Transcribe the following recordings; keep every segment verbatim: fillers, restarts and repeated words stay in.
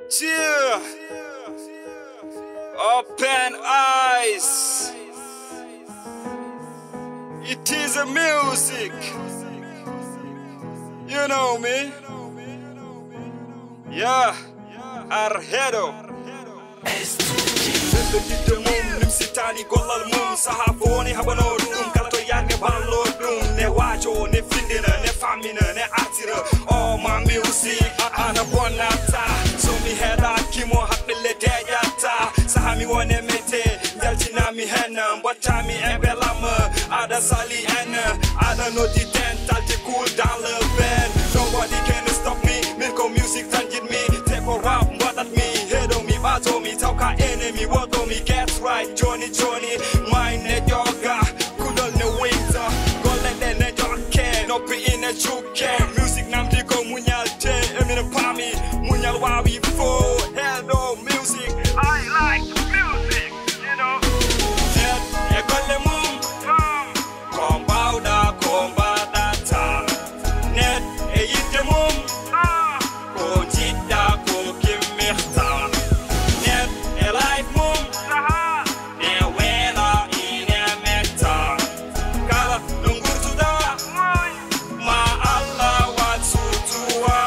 Chill. Open eyes. It is a music. You know me. Yeah. Arhedo. Dum nim sitani golal mum sahafoni habano dum kala to yange ballo dum ne wajo ne findina ne famina ne artira oh my music ana bonata so mi heda kimo hakbele dejata sahami wone mete daltina mi henna botami embelama ada sali ena ada no di dental te cool down le bed nobody can stop me milko music tanjit me take a rap but at me head on me bato me talka enemy what on me get right Johnny Johnny mine ne yoga kudol ne winter go let them ne joke no be in a juke music nam di go munyal te emina pami munyal wawi fo hello music I like music you know net e golle mum kombauda kombada ta net e yitte mum ko jidda ko kimmerta net e life mum ne wela ine metta kala lungurtuda ma Allah watsutua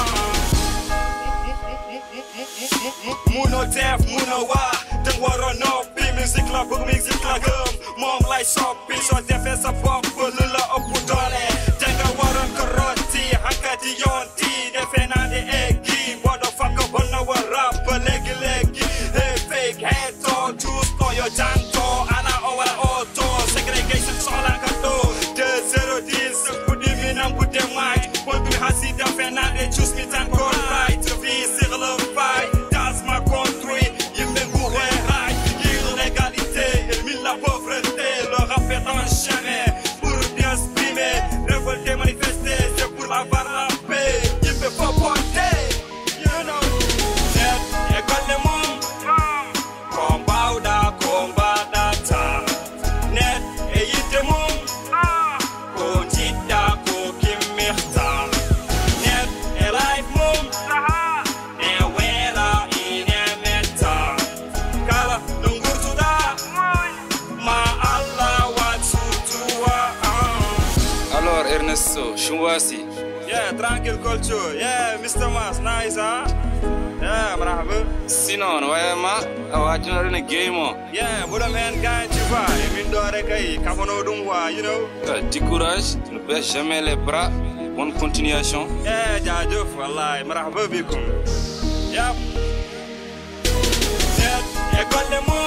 muno def muno wa den waro no be music la book music la gum mom like shopping so def sa pop lula opudole denga waro karoti hakati yonti defenande egi motherfucker wanna wa rap legi legi hey fake head to choose for your janto ana over auto segregation sola kato de zero dis kudi minam kudi mic point me hasi defenande choose me tan go right to be civil fight that's my country you me go right illégalité élimine la pauvreté le rap est en jamais pour bien exprimer révolter manifester c'est pour avoir la paix il me faut porter you know net et quand le monde kombauda kombada ta net et yitte mum ko jidda ko kimmerta net et life mum ne wela ine metta kala lungurtuda ma Allah watsutua Alors Ernesto, Chouassi. yeah tranquille culture yeah Mister Mas nice huh yeah marhaba Sinon, ouais, ma, ah, tu n'as rien game, moi. yeah buda men gain tu vois et min dore kay kafono dum wa you know Du courage, ne baisse jamais les bras. Bonne continuation. yeah jaajëf wallahi marhaba bikum yep net e golle mo